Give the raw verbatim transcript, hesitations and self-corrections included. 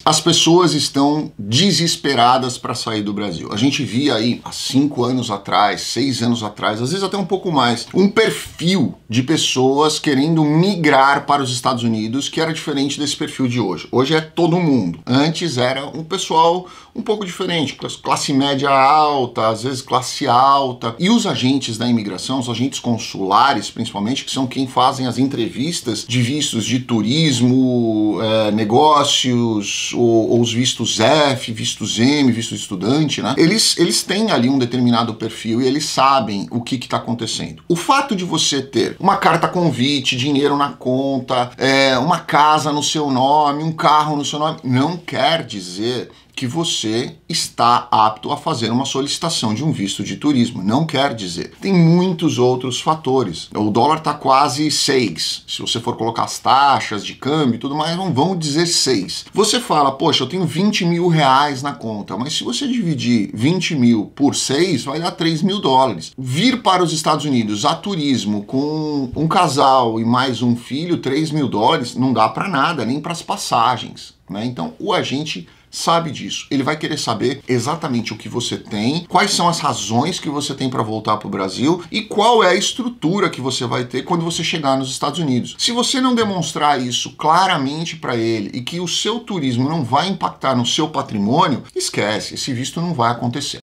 As pessoas estão desesperadas para sair do Brasil. A gente via aí há cinco anos atrás, seis anos atrás, às vezes até um pouco mais, um perfil de pessoas querendo migrar para os Estados Unidos que era diferente desse perfil de hoje. Hoje é todo mundo. Antes era um pessoal um pouco diferente, classe média alta, às vezes classe alta. E os agentes da imigração, os agentes consulares principalmente, que são quem fazem as entrevistas de vistos de turismo, é, negócios, ou, ou os vistos F, vistos M, visto de estudante, né? Eles, eles têm ali um determinado perfil e eles sabem o que está acontecendo. O fato de você ter uma carta convite, dinheiro na conta, é, uma casa no seu nome, um carro no seu nome, não quer dizer que você está apto a fazer uma solicitação de um visto de turismo. Não quer dizer. Tem muitos outros fatores. O dólar está quase seis. Se você for colocar as taxas de câmbio e tudo mais, não vão dizer seis. Você fala, poxa, eu tenho vinte mil reais na conta, mas se você dividir vinte mil por seis, vai dar três mil dólares. Vir para os Estados Unidos a turismo com um casal e mais um filho, três mil dólares, não dá para nada, nem para as passagens, né? Então, o agente sabe disso. Ele vai querer saber exatamente o que você tem, quais são as razões que você tem para voltar para o Brasil e qual é a estrutura que você vai ter quando você chegar nos Estados Unidos. Se você não demonstrar isso claramente para ele e que o seu turismo não vai impactar no seu patrimônio, esquece, esse visto não vai acontecer.